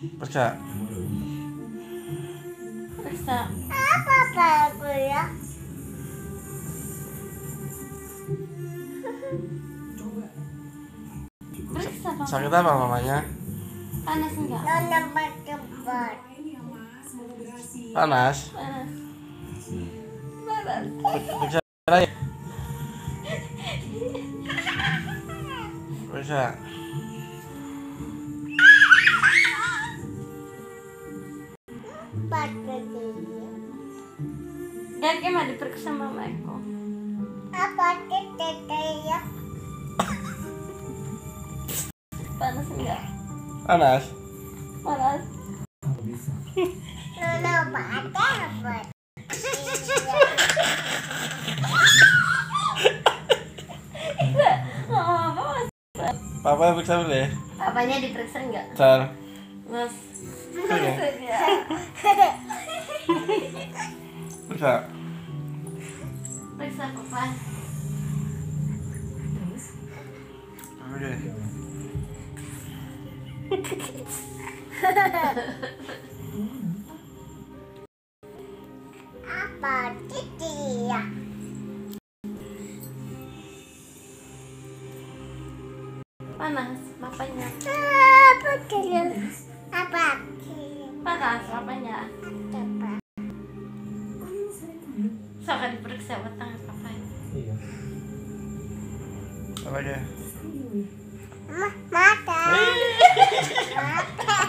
Periksa. Periksa. Apa baru ya? Periksa Papa. Sakit apa mamanya? Panas enggak? Nona berdebat. Panas. Panas. Panas. Periksa lagi. Periksa. Baca dia. Gak mah diperiksa mama aku. Apa tete ya? Panas enggak? Panas. Panas. Nona baca apa? Papa periksa dulu ya. Papanya diperiksa enggak? Car. Mas. Oke. Periksa. Periksa Papa. Oke. Apa tete ya? Panas papanya. Apa dia? Apa? Panas papanya. Apa? Soalnya diperiksa buat tangan papanya. Apa lagi? Mata. Mata.